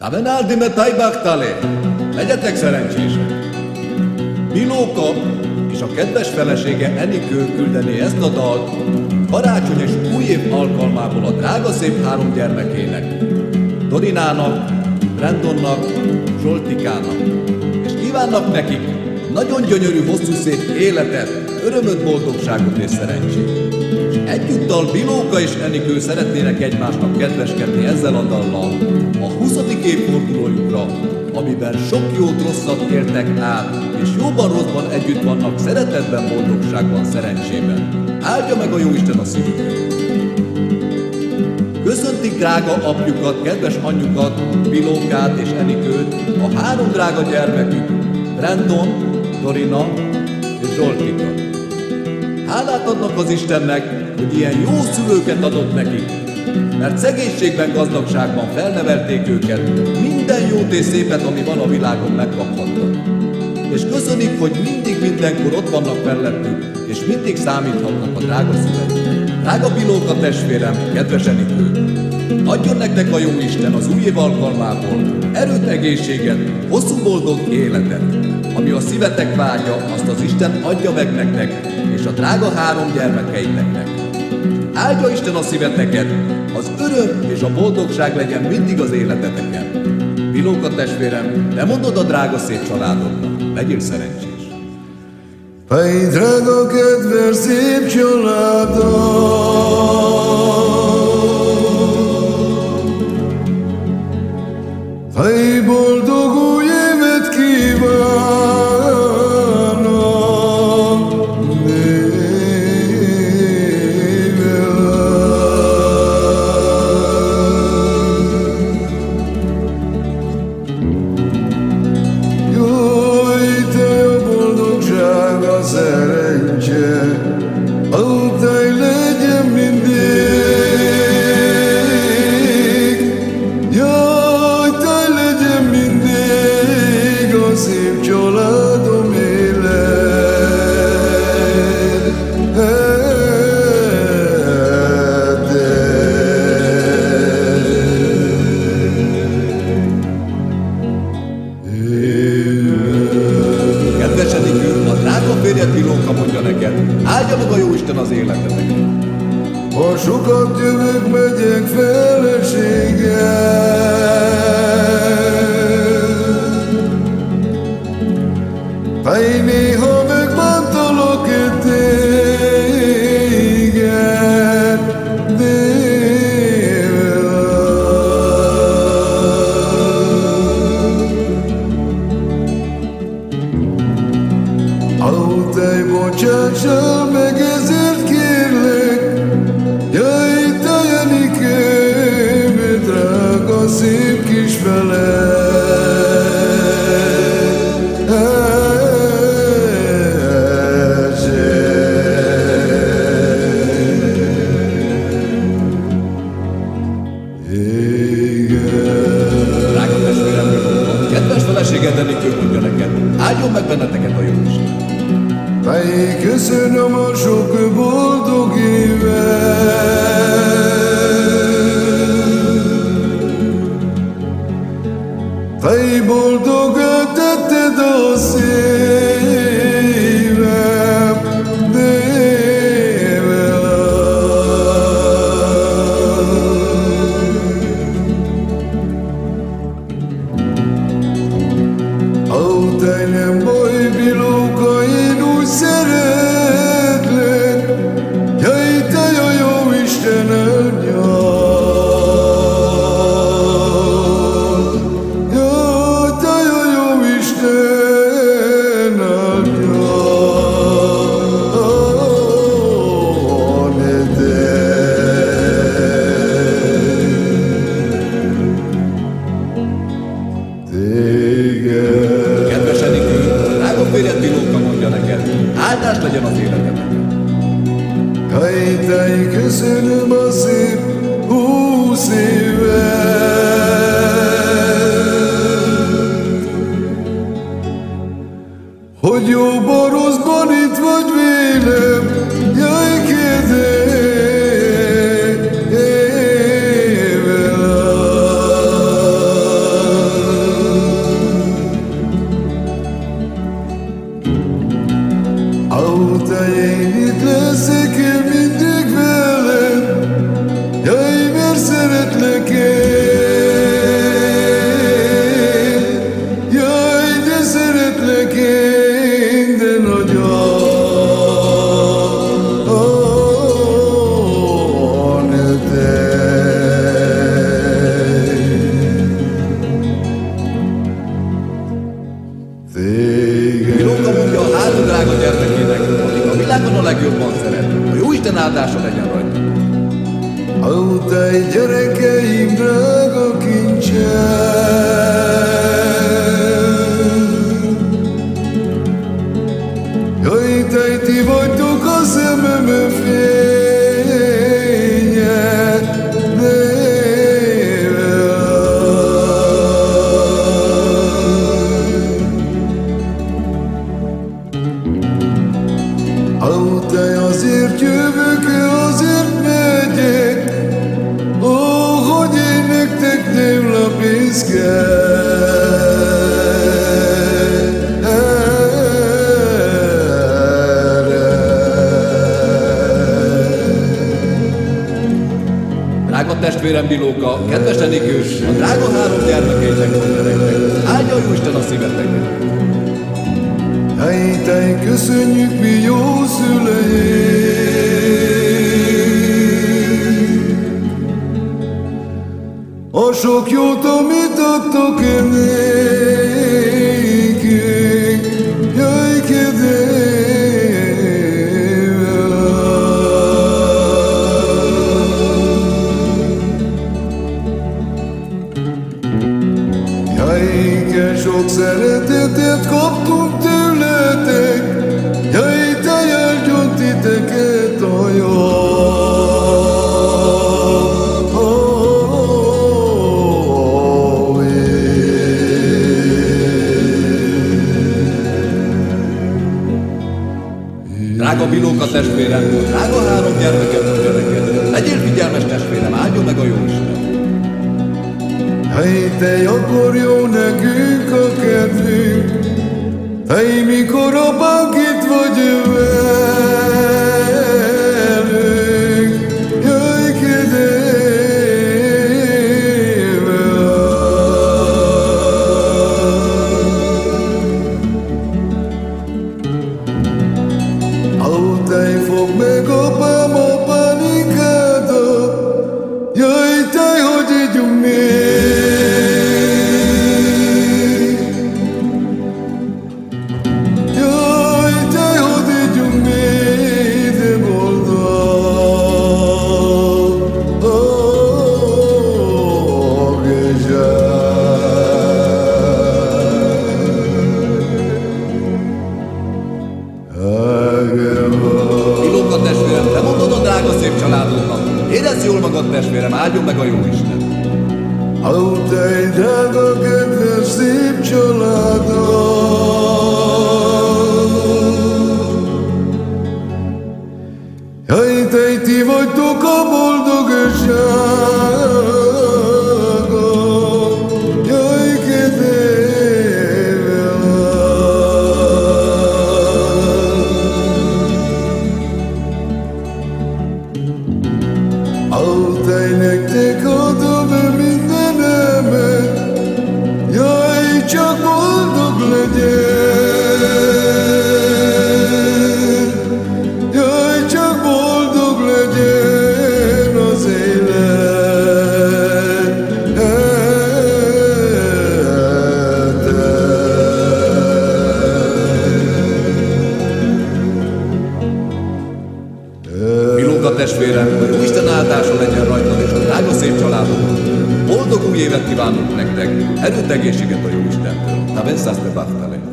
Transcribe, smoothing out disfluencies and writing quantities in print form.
Tavenaldi me tajbaktale, legyetek szerencsések! Milóka és a kedves felesége Enikő küldené ezt a dalt karácsony és új év alkalmából a drága szép három gyermekének, Dorinának, Brandonnak, Zsoltikának, és kívánnak nekik nagyon gyönyörű, hosszú szép életet, örömöt, boldogságot és szerencsét. És egyúttal Milóka és Enikő szeretnének egymásnak kedveskedni ezzel a dallal a 20. évfordulójukra, amiben sok jót, rosszat éltek át, és jóban, rosszban együtt vannak, szeretetben, boldogságban, szerencsében. Áldja meg a Jóisten a szívüket! Köszöntik drága apjukat, kedves anyjukat, Milókát és Enikőt, a három drága gyermekük, Brandon, Dorina és Zsoltika. Hálát adnak az Istennek, hogy ilyen jó szülőket adott nekik, mert szegénységben, gazdagságban felnevelték őket, minden jót és szépet, ami van a világon, megkaphattak. És köszönik, hogy mindig, mindenkor ott vannak mellettük, és mindig számíthatnak a drága szüleik. Drága Milóka testvérem, kedves Enikő, adjon nektek a Jóisten az új év alkalmából erőt, egészséget, hosszú boldog életet. Ami a szívetek vágya, azt az Isten adja meg nektek, és a drága három gyermekeiteknek. Áldja Isten a szíveteket, az öröm és a boldogság legyen mindig az életeteken. Milóka testvérem, te mondod a drága szép családodnak, legyél szerencsés. Hey, drága kedves szép családom, hey, boldog új évet kívánok nével. Jaj, te a boldogság, a szerencse, aludtáj legyen mindig. Jaj, táj legyen mindig a szép családom élet. Kedves Enikő, a drága férjed Milóka mondja neked, áldja meg a Jóisten az életeteket. Ha sokat jövök, megyek feleséggel, hey, néha megbántalak téged, dével. Ó, te bocsássál meg, ezért kérlek, jaj, te Enikőm, drága szép kis feled. Drága testvérem Milóka, kedves feleséged Enikő mondja neked, áldjon meg benneteket a Jóisten. Hey, köszönöm a sok boldog évet. Hey, boldogá tetted a szívem, dével. Ó, te nem baj, Milóka, én úgy szeretlek, jaj, te a Jóisten anyja. Jaj, te a Jóisten anyja. Ne téged. Kedves Enikő, drága férjed Milóka mondja neked, áldás legyen az életedben. Hey, te, köszönöm a szép 20 évet, hogy jóban, rosszban itt vagy vélem, jaj, kedvével. Drága testvérem Bilóka, kedves Enikő, a drága három gyermekeitek mondja nektek. Áldja Jóisten a szíveteket! Helytej, köszönjük mi jó szüleink, a sok jót, amit adtok nékünk, jöjj sok szeretetet kaptunk tőletek, jaj, te áldjon titeket a jó. Drága Bilóka testvérem, drága három gyermeket mondja neked. Legyél figyelmes testvérem, áldjon meg a Jóisten! Hey, te akkor jó nekünk a kedvünk, hey, mikor apánk itt vagy velünk, jöjj kedélyével. Ó, te fogd meg apám a pánikádat, jöjj te, hogy ígyunk még. Bilóka testvérem, te mondod a drága szép családodnak. Érezd jól magad testvérem, áldjon meg a Jóisten! Ó, te drága, kedves, szép családod, jaj, te ti vagytok a boldogság. Nektek adom mindenemet, jaj, csak boldog legyen, jaj, csak boldog legyen az élet. Bilóka testvérem, hogy Jóisten áldása legyen rajtad és a drága szép családodon. Boldog új évet kívánok nektek, erőt, egészséget a Jóistentől. Na, benszászte báftale.